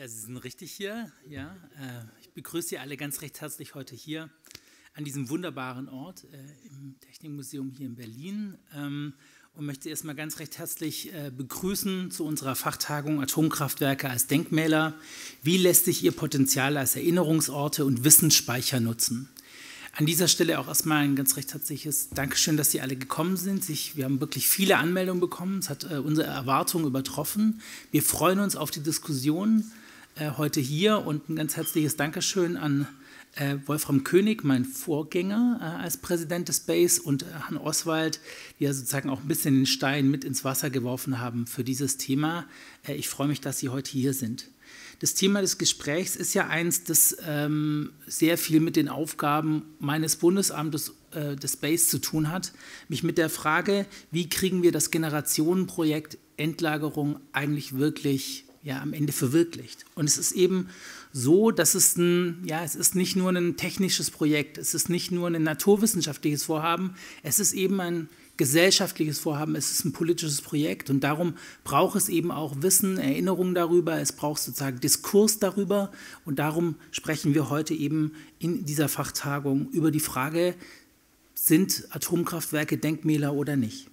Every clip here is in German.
Ja, Sie sind richtig hier. Ja, ich begrüße Sie alle ganz recht herzlich heute hier an diesem wunderbaren Ort im Technikmuseum hier in Berlin und möchte erstmal ganz recht herzlich begrüßen zu unserer Fachtagung Atomkraftwerke als Denkmäler. Wie lässt sich ihr Potenzial als Erinnerungsorte und Wissensspeicher nutzen? An dieser Stelle auch erstmal ein ganz recht herzliches Dankeschön, dass Sie alle gekommen sind. Wir haben wirklich viele Anmeldungen bekommen. Es hat unsere Erwartungen übertroffen. Wir freuen uns auf die Diskussion heute hier und ein ganz herzliches Dankeschön an Wolfram König, mein Vorgänger als Präsident des BASE, und Herrn Oswald, die ja sozusagen auch ein bisschen den Stein mit ins Wasser geworfen haben für dieses Thema. Ich freue mich, dass Sie heute hier sind. Das Thema des Gesprächs ist ja eins, das sehr viel mit den Aufgaben meines Bundesamtes des BASE zu tun hat, mich mit der Frage, wie kriegen wir das Generationenprojekt Endlagerung eigentlich wirklich am Ende verwirklicht. Und es ist eben so, dass es ist nicht nur ein technisches Projekt, es ist nicht nur ein naturwissenschaftliches Vorhaben, es ist eben ein gesellschaftliches Vorhaben, es ist ein politisches Projekt und darum braucht es eben auch Wissen, Erinnerung darüber, es braucht sozusagen Diskurs darüber und darum sprechen wir heute eben in dieser Fachtagung über die Frage, sind Atomkraftwerke Denkmäler oder nicht?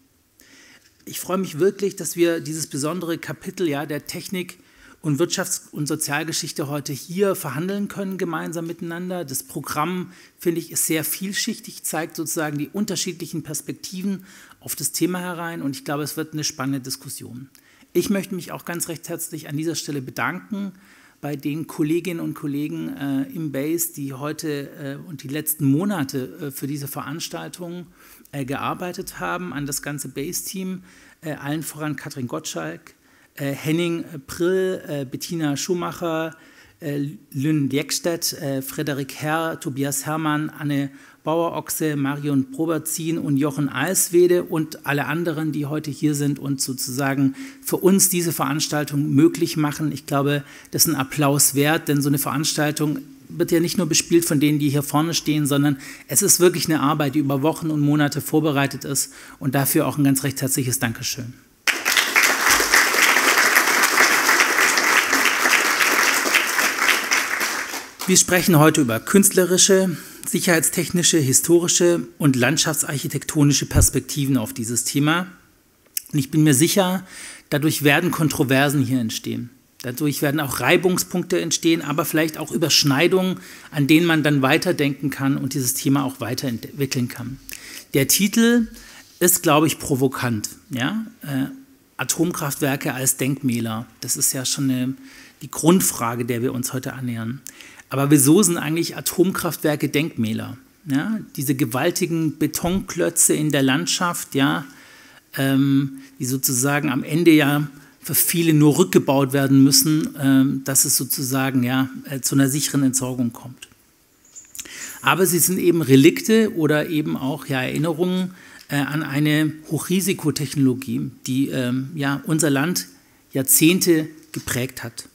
Ich freue mich wirklich, dass wir dieses besondere Kapitel der Technik- und Wirtschafts- und Sozialgeschichte heute hier verhandeln können, gemeinsam miteinander. Das Programm, finde ich, ist sehr vielschichtig, zeigt sozusagen die unterschiedlichen Perspektiven auf das Thema herein und ich glaube, es wird eine spannende Diskussion. Ich möchte mich auch ganz recht herzlich an dieser Stelle bedanken bei den Kolleginnen und Kollegen im BASE, die heute und die letzten Monate für diese Veranstaltung gearbeitet haben, an das ganze BASE-Team, allen voran Katrin Gottschalk, Henning Prill, Bettina Schumacher, Lynn Diekstedt, Frederik Herr, Tobias Herrmann, Anne Bauer-Ochse, Marion Proberzin und Jochen Alswede und alle anderen, die heute hier sind und sozusagen für uns diese Veranstaltung möglich machen. Ich glaube, das ist ein Applaus wert, denn so eine Veranstaltung wird ja nicht nur bespielt von denen, die hier vorne stehen, sondern es ist wirklich eine Arbeit, die über Wochen und Monate vorbereitet ist und dafür auch ein ganz recht herzliches Dankeschön. Wir sprechen heute über künstlerische, sicherheitstechnische, historische und landschaftsarchitektonische Perspektiven auf dieses Thema. Und ich bin mir sicher, dadurch werden Kontroversen hier entstehen. Dadurch werden auch Reibungspunkte entstehen, aber vielleicht auch Überschneidungen, an denen man dann weiterdenken kann und dieses Thema auch weiterentwickeln kann. Der Titel ist, glaube ich, provokant. Ja? Atomkraftwerke als Denkmäler. Das ist ja schon die Grundfrage, der wir uns heute annähern. Aber wieso sind eigentlich Atomkraftwerke Denkmäler? Ja, diese gewaltigen Betonklötze in der Landschaft, die sozusagen am Ende für viele nur rückgebaut werden müssen, dass es sozusagen zu einer sicheren Entsorgung kommt. Aber sie sind eben Relikte oder eben auch Erinnerungen an eine Hochrisikotechnologie, die unser Land Jahrzehnte geprägt hat.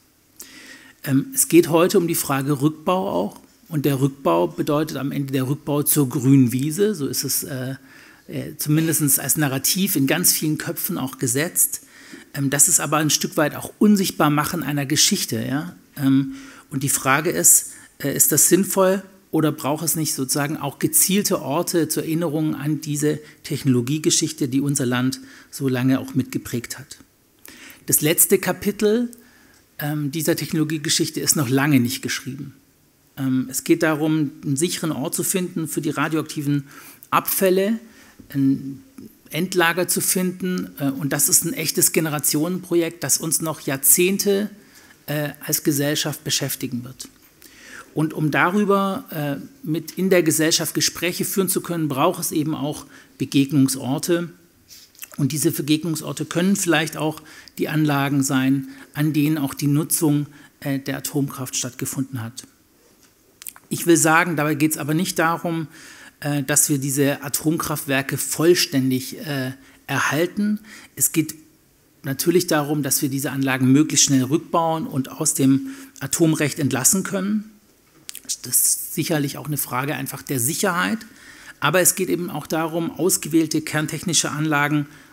Es geht heute um die Frage Rückbau auch und der Rückbau bedeutet am Ende der Rückbau zur grünen Wiese, so ist es zumindest als Narrativ in ganz vielen Köpfen auch gesetzt. Das ist aber ein Stück weit auch Unsichtbarmachen einer Geschichte. Ja? Und die Frage ist das sinnvoll oder braucht es nicht sozusagen auch gezielte Orte zur Erinnerung an diese Technologiegeschichte, die unser Land so lange auch mitgeprägt hat? Das letzte Kapitel dieser Technologiegeschichte ist noch lange nicht geschrieben. Es geht darum, einen sicheren Ort zu finden für die radioaktiven Abfälle, ein Endlager zu finden. Und das ist ein echtes Generationenprojekt, das uns noch Jahrzehnte als Gesellschaft beschäftigen wird. Und um darüber mit in der Gesellschaft Gespräche führen zu können, braucht es eben auch Begegnungsorte. Und diese Begegnungsorte können vielleicht auch die Anlagen sein, an denen auch die Nutzung der Atomkraft stattgefunden hat. Ich will sagen, dabei geht es aber nicht darum, dass wir diese Atomkraftwerke vollständig erhalten. Es geht natürlich darum, dass wir diese Anlagen möglichst schnell rückbauen und aus dem Atomrecht entlassen können. Das ist sicherlich auch eine Frage einfach der Sicherheit. Aber es geht eben auch darum, ausgewählte kerntechnische Anlagen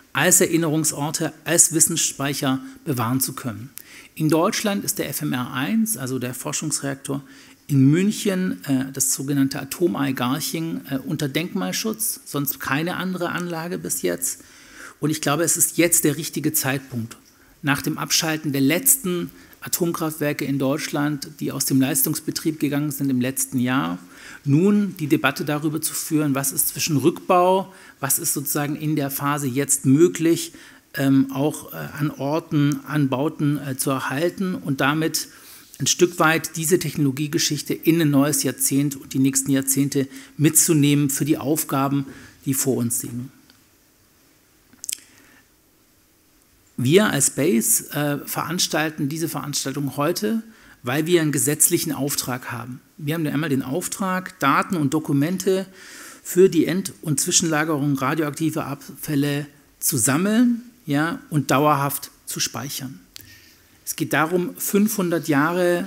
als Erinnerungsorte, als Wissensspeicher bewahren zu können. In Deutschland ist der FMR1, also der Forschungsreaktor in München, das sogenannte Atomei Garching, unter Denkmalschutz, sonst keine andere Anlage bis jetzt. Und ich glaube, es ist jetzt der richtige Zeitpunkt, nach dem Abschalten der letzten Atomkraftwerke in Deutschland, die aus dem Leistungsbetrieb gegangen sind im letzten Jahr, nun die Debatte darüber zu führen, was ist zwischen Rückbau, was ist sozusagen in der Phase jetzt möglich, auch an Orten, an Bauten zu erhalten und damit ein Stück weit diese Technologiegeschichte in ein neues Jahrzehnt und die nächsten Jahrzehnte mitzunehmen für die Aufgaben, die vor uns liegen. Wir als BASE veranstalten diese Veranstaltung heute, weil wir einen gesetzlichen Auftrag haben. Wir haben einmal den Auftrag, Daten und Dokumente für die End- und Zwischenlagerung radioaktiver Abfälle zu sammeln, ja, und dauerhaft zu speichern. Es geht darum, 500 Jahre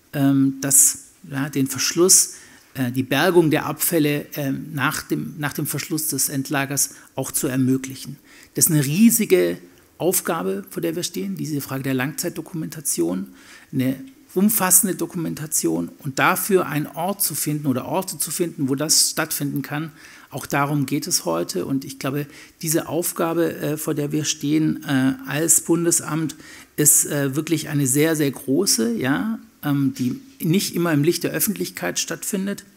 den Verschluss, die Bergung der Abfälle nach dem Verschluss des Endlagers auch zu ermöglichen. Das ist eine riesige Aufgabe, vor der wir stehen, diese Frage der Langzeitdokumentation, eine umfassende Dokumentation und dafür einen Ort zu finden oder Orte zu finden, wo das stattfinden kann. Auch darum geht es heute und ich glaube, diese Aufgabe, vor der wir stehen als Bundesamt, ist wirklich eine sehr, sehr große, ja, die nicht immer im Licht der Öffentlichkeit stattfindet.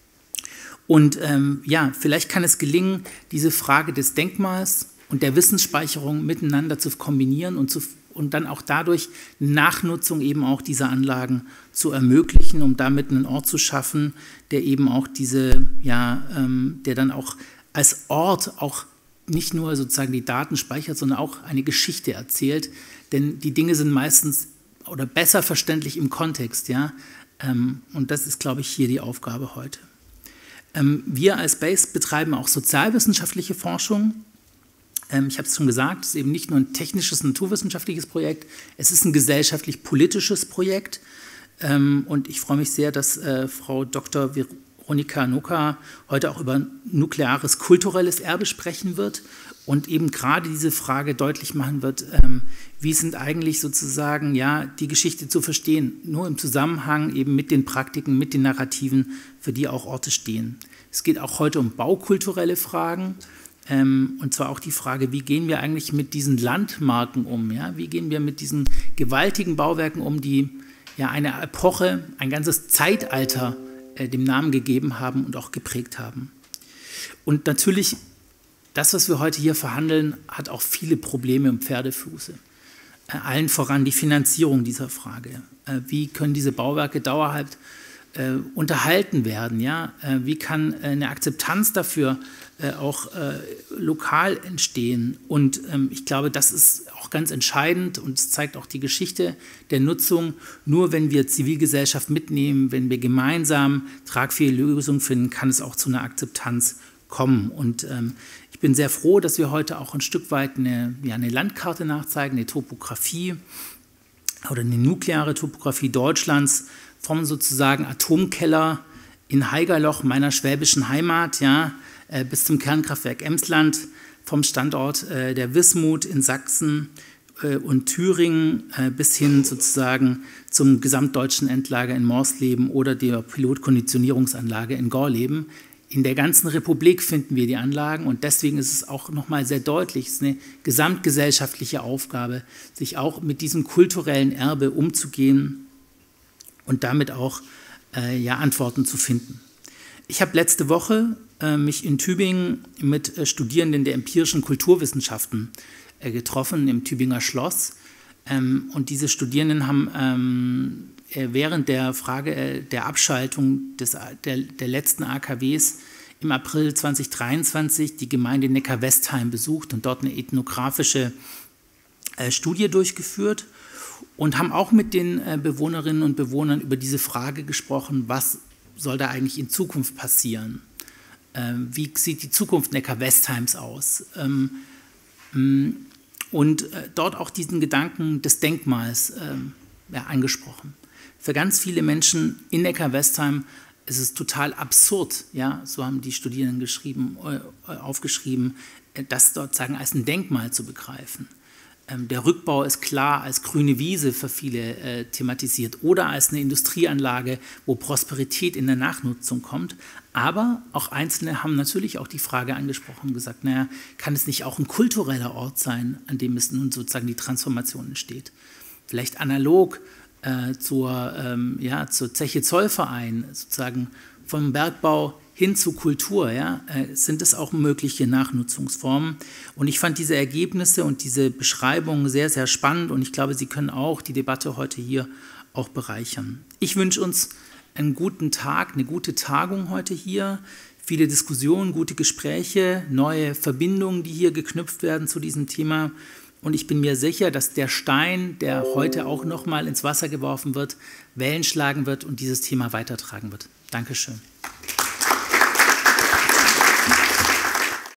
Und ja, vielleicht kann es gelingen, diese Frage des Denkmals und der Wissensspeicherung miteinander zu kombinieren und dann auch dadurch Nachnutzung eben auch dieser Anlagen zu ermöglichen, um damit einen Ort zu schaffen, der eben auch der dann auch als Ort auch nicht nur sozusagen die Daten speichert, sondern auch eine Geschichte erzählt, denn die Dinge sind meistens oder besser verständlich im Kontext, ja, und das ist, glaube ich, hier die Aufgabe heute. Wir als BASE betreiben auch sozialwissenschaftliche Forschung. Ich habe es schon gesagt, es ist eben nicht nur ein technisches, naturwissenschaftliches Projekt, es ist ein gesellschaftlich-politisches Projekt. Und ich freue mich sehr, dass Frau Dr. Veronika Noka heute auch über nukleares kulturelles Erbe sprechen wird und eben gerade diese Frage deutlich machen wird, wie sind eigentlich sozusagen ja, die Geschichte zu verstehen, nur im Zusammenhang eben mit den Praktiken, mit den Narrativen, für die auch Orte stehen. Es geht auch heute um baukulturelle Fragen. Und zwar auch die Frage, wie gehen wir eigentlich mit diesen Landmarken um? Ja? Wie gehen wir mit diesen gewaltigen Bauwerken um, die ja eine Epoche, ein ganzes Zeitalter dem Namen gegeben haben und auch geprägt haben. Und natürlich, das, was wir heute hier verhandeln, hat auch viele Probleme im Pferdefuße. Allen voran die Finanzierung dieser Frage. Wie können diese Bauwerke dauerhaft unterhalten werden? Ja? Wie kann eine Akzeptanz dafür auch lokal entstehen? Und ich glaube, das ist auch ganz entscheidend und es zeigt auch die Geschichte der Nutzung. Nur wenn wir Zivilgesellschaft mitnehmen, wenn wir gemeinsam tragfähige Lösungen finden, kann es auch zu einer Akzeptanz kommen. Und ich bin sehr froh, dass wir heute auch ein Stück weit eine Landkarte nachzeigen, eine Topografie oder eine nukleare Topografie Deutschlands vom sozusagen Atomkeller in Haigerloch, meiner schwäbischen Heimat, ja, bis zum Kernkraftwerk Emsland, vom Standort der Wismut in Sachsen und Thüringen bis hin sozusagen zum gesamtdeutschen Endlager in Morsleben oder der Pilotkonditionierungsanlage in Gorleben. In der ganzen Republik finden wir die Anlagen und deswegen ist es auch nochmal sehr deutlich, es ist eine gesamtgesellschaftliche Aufgabe, sich auch mit diesem kulturellen Erbe umzugehen und damit auch Antworten zu finden. Ich habe letzte Woche mich in Tübingen mit Studierenden der empirischen Kulturwissenschaften getroffen, im Tübinger Schloss. Und diese Studierenden haben während der Frage der Abschaltung der letzten AKWs im April 2023 die Gemeinde Neckar-Westheim besucht und dort eine ethnografische Studie durchgeführt und haben auch mit den Bewohnerinnen und Bewohnern über diese Frage gesprochen, was soll da eigentlich in Zukunft passieren? Wie sieht die Zukunft Neckar-Westheims aus? Und dort auch diesen Gedanken des Denkmals angesprochen. Für ganz viele Menschen in Neckar-Westheim ist es total absurd, ja, so haben die Studierenden aufgeschrieben, das sozusagen als ein Denkmal zu begreifen. Der Rückbau ist klar als grüne Wiese für viele thematisiert oder als eine Industrieanlage, wo Prosperität in der Nachnutzung kommt. Aber auch Einzelne haben natürlich auch die Frage angesprochen und gesagt, naja, kann es nicht auch ein kultureller Ort sein, an dem es nun sozusagen die Transformation entsteht? Vielleicht analog zur Zeche Zollverein, sozusagen vom Bergbau hin zu Kultur, sind es auch mögliche Nachnutzungsformen. Und ich fand diese Ergebnisse und diese Beschreibungen sehr, sehr spannend und ich glaube, sie können auch die Debatte heute hier auch bereichern. Ich wünsche uns einen guten Tag, eine gute Tagung heute hier, viele Diskussionen, gute Gespräche, neue Verbindungen, die hier geknüpft werden zu diesem Thema. Und ich bin mir sicher, dass der Stein, der heute auch nochmal ins Wasser geworfen wird, Wellen schlagen wird und dieses Thema weitertragen wird. Dankeschön.